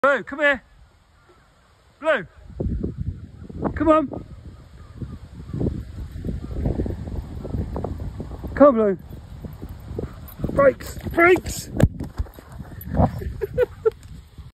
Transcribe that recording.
Blue, come here. Blue, come on. Come on, Blue. Brakes, brakes.